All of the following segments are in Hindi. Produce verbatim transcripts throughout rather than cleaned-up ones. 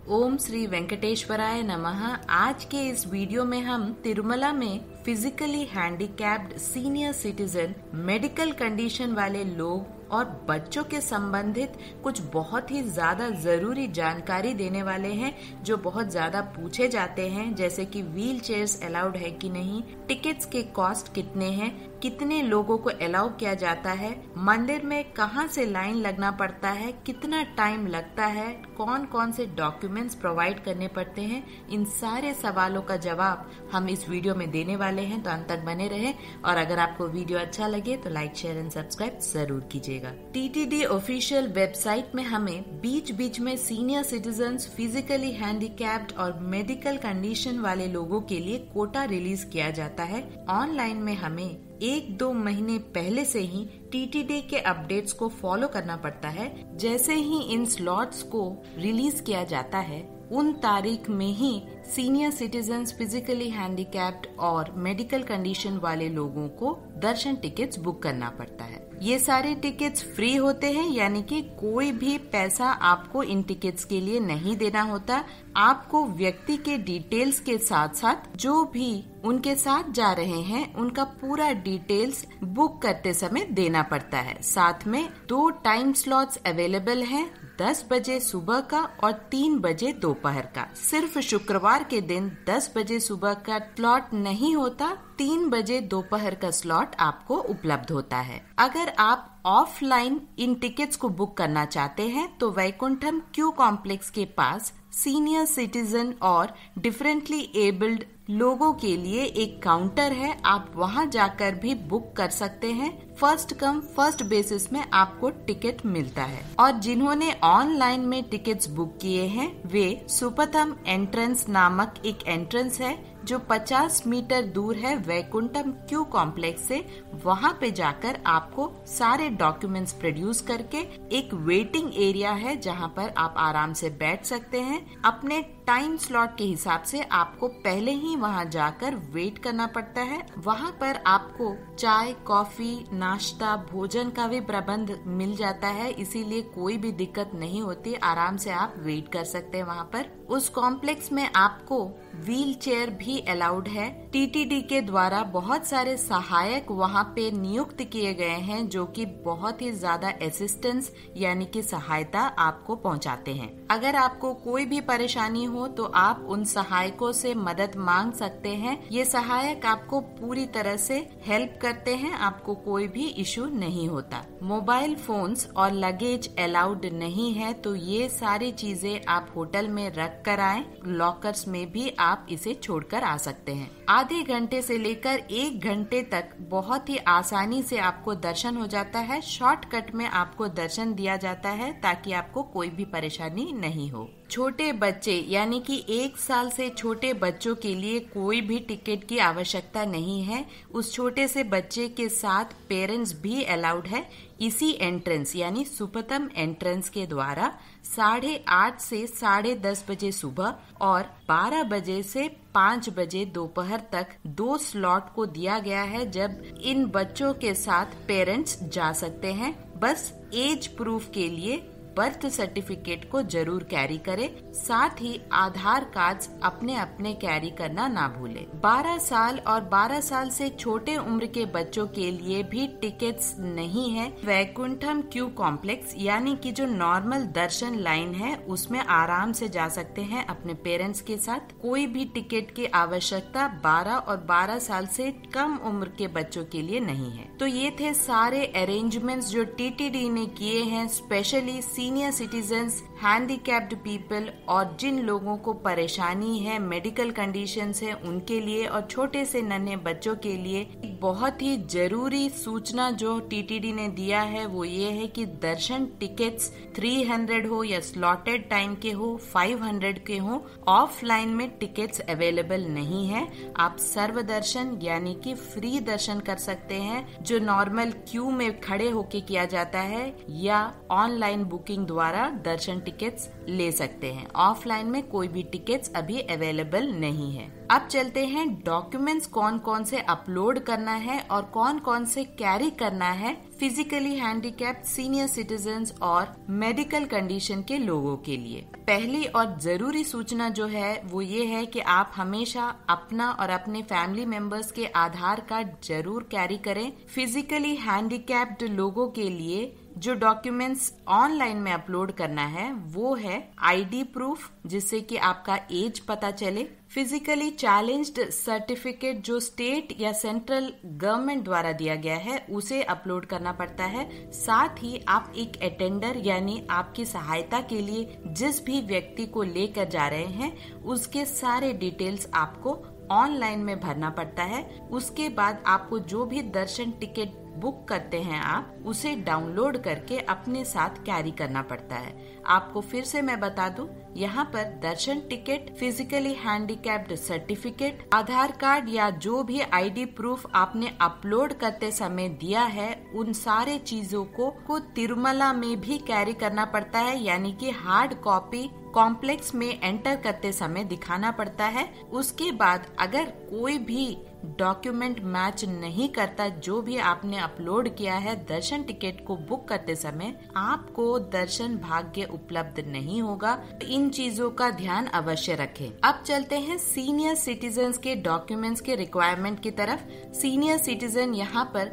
ओम श्री वेंकटेश्वराय नमः। आज के इस वीडियो में हम तिरुमला में physically handicapped senior citizen, medical condition वाले लोग और बच्चों के संबंधित कुछ बहुत ही ज्यादा जरूरी जानकारी देने वाले हैं जो बहुत ज्यादा पूछे जाते हैं, जैसे कि व्हील चेयर्स अलाउड है कि नहीं, टिकट्स के कॉस्ट कितने हैं, कितने लोगों को अलाउ किया जाता है, मंदिर में कहां से लाइन लगना पड़ता है, कितना टाइम लगता है, कौन कौन से डॉक्यूमेंट्स प्रोवाइड करने पड़ते हैं। इन सारे सवालों का जवाब हम इस वीडियो में देने वाले हैं, तो अंत तक बने रहें। और अगर आपको वीडियो अच्छा लगे तो लाइक, शेयर एंड सब्सक्राइब जरूर कीजिएगा। टीटीडी ऑफिशियल वेबसाइट में हमें बीच बीच में सीनियर सिटीजन्स, फिजिकली हैंडीकैप्ड और मेडिकल कंडीशन वाले लोगों के लिए कोटा रिलीज किया जाता है। ऑनलाइन में हमें एक दो महीने पहले से ही टीटीडी के अपडेट्स को फॉलो करना पड़ता है। जैसे ही इन स्लॉट्स को रिलीज किया जाता है, उन तारीख में ही सीनियर सिटीजन्स, फिजिकली हैंडीकैप्ड और मेडिकल कंडीशन वाले लोगों को दर्शन टिकट्स बुक करना पड़ता है। ये सारे टिकट्स फ्री होते हैं, यानी कि कोई भी पैसा आपको इन टिकट्स के लिए नहीं देना होता। आपको व्यक्ति के डिटेल्स के साथ साथ जो भी उनके साथ जा रहे हैं उनका पूरा डिटेल्स बुक करते समय देना पड़ता है। साथ में दो टाइम स्लॉट्स अवेलेबल हैं, दस बजे सुबह का और तीन बजे दोपहर का। सिर्फ शुक्रवार के दिन दस बजे सुबह का स्लॉट नहीं होता, तीन बजे दोपहर का स्लॉट आपको उपलब्ध होता है। अगर आप ऑफलाइन इन टिकट्स को बुक करना चाहते हैं तो वैकुंठम क्यू कॉम्प्लेक्स के पास सीनियर सिटीजन और डिफरेंटली एबल्ड लोगों के लिए एक काउंटर है, आप वहां जाकर भी बुक कर सकते हैं। फर्स्ट कम फर्स्ट बेसिस में आपको टिकट मिलता है। और जिन्होंने ऑनलाइन में टिकट्स बुक किए हैं वे सुपथम एंट्रेंस नामक एक एंट्रेंस है जो पचास मीटर दूर है वैकुंठम क्यू कॉम्प्लेक्स से। वहां पे जाकर आपको सारे डॉक्यूमेंट्स प्रोड्यूस करके एक वेटिंग एरिया है जहां पर आप आराम से बैठ सकते हैं। अपने टाइम स्लॉट के हिसाब से आपको पहले ही वहां जाकर वेट करना पड़ता है। वहां पर आपको चाय, कॉफी, नाश्ता, भोजन का भी प्रबंध मिल जाता है, इसीलिए कोई भी दिक्कत नहीं होती, आराम से आप वेट कर सकते हैं वहां पर। उस कॉम्प्लेक्स में आपको व्हील चेयर भी अलाउड है। टीटीडी के द्वारा बहुत सारे सहायक वहां पे नियुक्त किए गए हैं जो कि बहुत ही ज्यादा असिस्टेंस यानी कि सहायता आपको पहुंचाते हैं। अगर आपको कोई भी परेशानी हो तो आप उन सहायकों से मदद मांग सकते हैं। ये सहायक आपको पूरी तरह से हेल्प करते हैं, आपको कोई भी इशू नहीं होता। मोबाइल फोन्स और लगेज अलाउड नहीं है, तो ये सारी चीजें आप होटल में रख कर आए। लॉकर्स में भी आप इसे छोड़कर आ सकते हैं। आधे घंटे से लेकर एक घंटे तक बहुत ही आसानी से आपको दर्शन हो जाता है। शॉर्टकट में आपको दर्शन दिया जाता है ताकि आपको कोई भी परेशानी नहीं हो। छोटे बच्चे यानी कि एक साल से छोटे बच्चों के लिए कोई भी टिकट की आवश्यकता नहीं है। उस छोटे से बच्चे के साथ पेरेंट्स भी अलाउड है। इसी एंट्रेंस यानी सुपथम एंट्रेंस के द्वारा साढ़े आठ से साढ़े दस बजे सुबह और बारह बजे से पाँच बजे दोपहर तक दो स्लॉट को दिया गया है जब इन बच्चों के साथ पेरेंट्स जा सकते हैं। बस एज प्रूफ के लिए बर्थ सर्टिफिकेट को जरूर कैरी करें, साथ ही आधार कार्ड्स अपने अपने कैरी करना ना भूलें। बारह साल और बारह साल से छोटे उम्र के बच्चों के लिए भी टिकट्स नहीं है। वैकुंठम क्यू कॉम्प्लेक्स यानी कि जो नॉर्मल दर्शन लाइन है उसमें आराम से जा सकते हैं अपने पेरेंट्स के साथ। कोई भी टिकट की आवश्यकता बारह और बारह साल से कम उम्र के बच्चों के लिए नहीं है। तो ये थे सारे अरेंजमेंट्स जो टीटीडी ने किए हैं specially senior citizens, handicapped people और जिन लोगों को परेशानी है, मेडिकल कंडीशंस है उनके लिए, और छोटे से नन्हे बच्चों के लिए। एक बहुत ही जरूरी सूचना जो टीटीडी ने दिया है वो ये है कि दर्शन टिकट्स तीन सौ हो या स्लॉटेड टाइम के हो, पाँच सौ के हो, ऑफलाइन में टिकट्स अवेलेबल नहीं है। आप सर्व दर्शन यानी कि फ्री दर्शन कर सकते हैं जो नॉर्मल क्यू में खड़े होके किया जाता है, या ऑनलाइन बुकिंग द्वारा दर्शन टिकट्स ले सकते हैं। ऑफलाइन में कोई भी टिकट्स अभी अवेलेबल नहीं है। अब चलते हैं डॉक्यूमेंट्स कौन कौन से अपलोड करना है और कौन कौन से कैरी करना है फिजिकली हैंडीकैप्ड सीनियर सिटीजन्स और मेडिकल कंडीशन के लोगों के लिए। पहली और जरूरी सूचना जो है वो ये है कि आप हमेशा अपना और अपने फैमिली मेंबर्स के आधार कार्ड जरूर कैरी करें। फिजिकली हैंडीकैप्ड लोगों के लिए जो डॉक्यूमेंट्स ऑनलाइन में अपलोड करना है वो है आईडी प्रूफ, जिससे कि आपका एज पता चले, फिजिकली चैलेंज्ड सर्टिफिकेट जो स्टेट या सेंट्रल गवर्नमेंट द्वारा दिया गया है उसे अपलोड करना पड़ता है। साथ ही आप एक अटेंडर यानी आपकी सहायता के लिए जिस भी व्यक्ति को लेकर जा रहे हैं उसके सारे डिटेल्स आपको ऑनलाइन में भरना पड़ता है। उसके बाद आपको जो भी दर्शन टिकट बुक करते हैं आप उसे डाउनलोड करके अपने साथ कैरी करना पड़ता है। आपको फिर से मैं बता दूं, यहाँ पर darshan ticket, physically handicapped certificate, Aadhaar card या जो भी आईडी प्रूफ आपने अपलोड करते समय दिया है उन सारे चीजों को, को तिरुमला में भी कैरी करना पड़ता है, यानी कि हार्ड कॉपी कॉम्प्लेक्स में एंटर करते समय दिखाना पड़ता है। उसके बाद अगर कोई भी डॉक्यूमेंट मैच नहीं करता जो भी आपने अपलोड किया है दर्शन टिकट को बुक करते समय, आपको दर्शन भाग्य उपलब्ध नहीं होगा। इन चीजों का ध्यान अवश्य रखें। अब चलते हैं सीनियर सिटीजन्स के डॉक्यूमेंट्स के रिक्वायरमेंट की तरफ। सीनियर सिटीजन यहाँ पर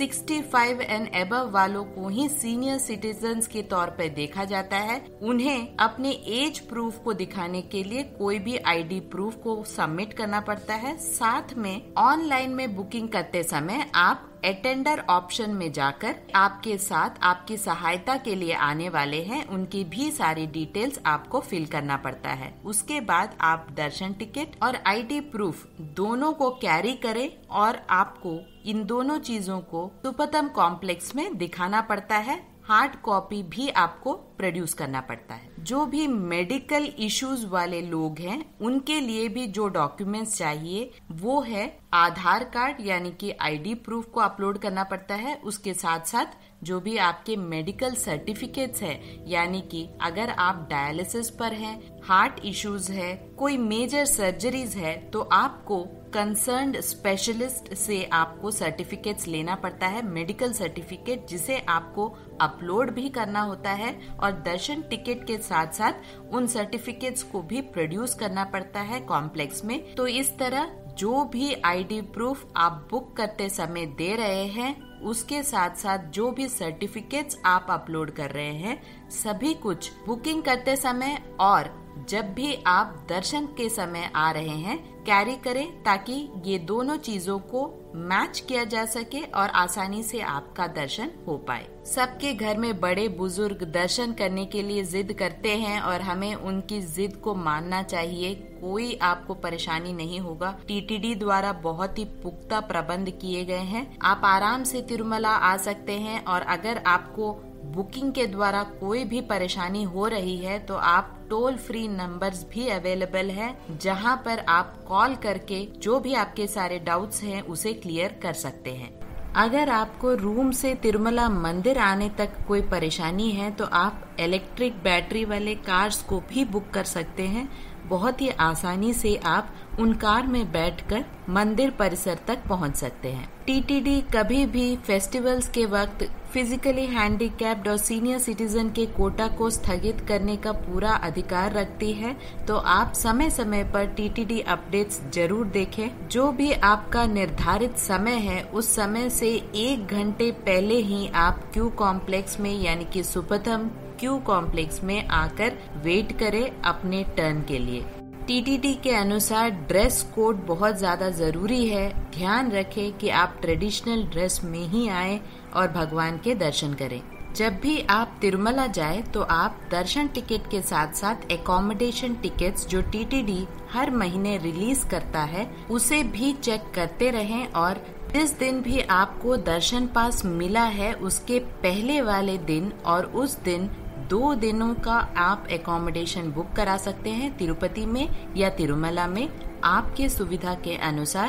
पैंसठ एंड अबव वालों को ही सीनियर सिटीजन्स के तौर पर देखा जाता है। उन्हें अपने एज प्रूफ को दिखाने के लिए कोई भी आईडी प्रूफ को सबमिट करना पड़ता है। साथ में ऑनलाइन में बुकिंग करते समय आप अटेंडर ऑप्शन में जाकर आपके साथ आपकी सहायता के लिए आने वाले हैं उनकी भी सारी डिटेल्स आपको फिल करना पड़ता है। उसके बाद आप दर्शन टिकट और आईडी प्रूफ दोनों को कैरी करें और आपको इन दोनों चीजों को सुपथम कॉम्प्लेक्स में दिखाना पड़ता है। हार्ड कॉपी भी आपको प्रोड्यूस करना पड़ता है। जो भी मेडिकल इश्यूज वाले लोग हैं उनके लिए भी जो डॉक्यूमेंट्स चाहिए वो है आधार कार्ड यानी कि आईडी प्रूफ को अपलोड करना पड़ता है। उसके साथ साथ जो भी आपके मेडिकल सर्टिफिकेट्स है, यानी कि अगर आप डायलिसिस पर हैं, हार्ट इश्यूज है, कोई मेजर सर्जरीज है तो आपको कंसर्न्ड स्पेशलिस्ट से आपको सर्टिफिकेट्स लेना पड़ता है, मेडिकल सर्टिफिकेट, जिसे आपको अपलोड भी करना होता है और दर्शन टिकट के साथ साथ उन सर्टिफिकेट्स को भी प्रोड्यूस करना पड़ता है कॉम्प्लेक्स में। तो इस तरह जो भी आईडी प्रूफ आप बुक करते समय दे रहे हैं उसके साथ साथ जो भी सर्टिफिकेट्स आप अपलोड कर रहे हैं सभी कुछ बुकिंग करते समय और जब भी आप दर्शन के समय आ रहे हैं कैरी करें, ताकि ये दोनों चीजों को मैच किया जा सके और आसानी से आपका दर्शन हो पाए। सबके घर में बड़े बुजुर्ग दर्शन करने के लिए जिद करते हैं और हमें उनकी जिद को मानना चाहिए। कोई आपको परेशानी नहीं होगा। टीटीडी द्वारा बहुत ही पुख्ता प्रबंध किए गए हैं। आप आराम से तिरुमला आ सकते हैं और अगर आपको बुकिंग के द्वारा कोई भी परेशानी हो रही है तो आप टोल फ्री नंबर्स भी अवेलेबल है, जहां पर आप कॉल करके जो भी आपके सारे डाउट्स हैं उसे क्लियर कर सकते हैं। अगर आपको रूम से तिरुमला मंदिर आने तक कोई परेशानी है तो आप इलेक्ट्रिक बैटरी वाले कार्स को भी बुक कर सकते हैं। बहुत ही आसानी से आप उन कार में बैठकर मंदिर परिसर तक पहुंच सकते हैं। टीटीडी कभी भी फेस्टिवल्स के वक्त फिजिकली हैंडीकैप्ड और सीनियर सिटीजन के कोटा को स्थगित करने का पूरा अधिकार रखती है, तो आप समय समय पर टीटीडी अपडेट्स जरूर देखें। जो भी आपका निर्धारित समय है उस समय से एक घंटे पहले ही आप क्यू कॉम्प्लेक्स में यानी कि सुपथम क्यू कॉम्प्लेक्स में आकर वेट करें अपने टर्न के लिए। टीटीडी के अनुसार ड्रेस कोड बहुत ज्यादा जरूरी है। ध्यान रखें कि आप ट्रेडिशनल ड्रेस में ही आए और भगवान के दर्शन करें। जब भी आप तिरुमला जाए तो आप दर्शन टिकट के साथ साथ एकोमोडेशन टिकट्स जो टीटीडी हर महीने रिलीज करता है उसे भी चेक करते रहें और जिस दिन भी आपको दर्शन पास मिला है उसके पहले वाले दिन और उस दिन दो दिनों का आप एकोमोडेशन बुक करा सकते हैं तिरुपति में या तिरुमला में। आपके सुविधा के अनुसार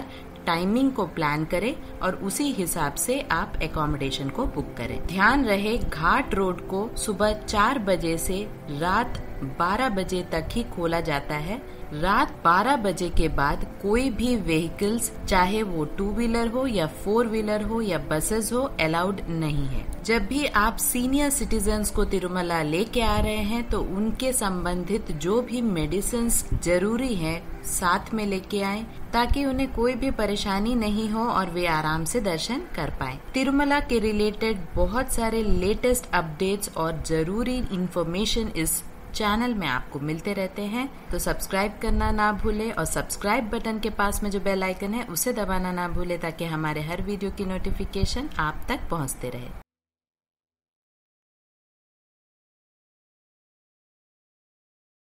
टाइमिंग को प्लान करें और उसी हिसाब से आप एकोमोडेशन को बुक करें। ध्यान रहे घाट रोड को सुबह चार बजे से रात बारह बजे तक ही खोला जाता है। रात बारह बजे के बाद कोई भी व्हीकल्स, चाहे वो टू व्हीलर हो या फोर व्हीलर हो या बसेस हो, अलाउड नहीं है। जब भी आप सीनियर सिटीजन्स को तिरुमला लेके आ रहे हैं तो उनके संबंधित जो भी मेडिसिन जरूरी है साथ में लेके आएं, ताकि उन्हें कोई भी परेशानी नहीं हो और वे आराम से दर्शन कर पाएं। तिरुमला के रिलेटेड बहुत सारे लेटेस्ट अपडेट्स और जरूरी इंफॉर्मेशन इस चैनल में आपको मिलते रहते हैं, तो सब्सक्राइब करना ना भूले और सब्सक्राइब बटन के पास में जो बेल आइकन है उसे दबाना ना भूले, ताकि हमारे हर वीडियो की नोटिफिकेशन आप तक पहुंचते रहे।